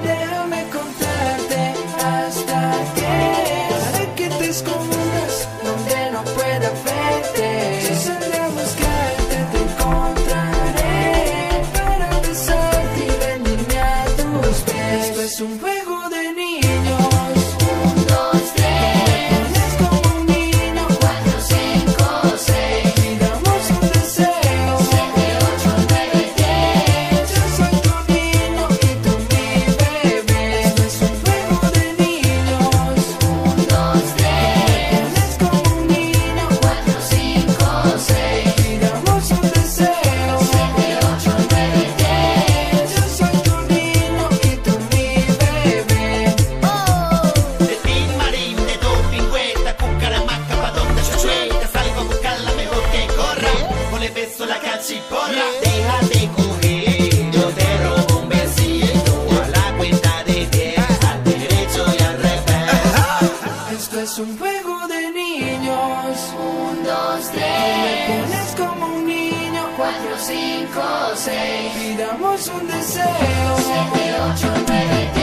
Déjame contarte hasta que para que te escondas donde no pueda verte. Si saldré a buscarte te encontraré para besarte y rendirme a tus pies. Esto es un juego de niños. 1, 2, 3. Es como un niño. 4, 5, 6. Pidamos un deseo. 7, 8, 9, 10. Yo soy tu niño y tú mi bebé. Esto es un juego de niños. 1, 2, 3. Es como un niño. 4, 5, 6. Pidamos un deseo. 7, 8, 9, 10. Yo soy tu niño y tú mi bebé. De Tin Marín, de Doping, Güeta, Cucaramacca, pa' donde se suelta. Salgo a buscarla mejor que corra. O le beso la cachiporra. Déjate coger, yo te robo un besito. A la cuenta de 10, al derecho y al revés. Esto es un juego de niños. 1, 2, Me 3. pones como un niño. 4, 5, 6. Pidamos un deseo. 7, 8, 9, 10.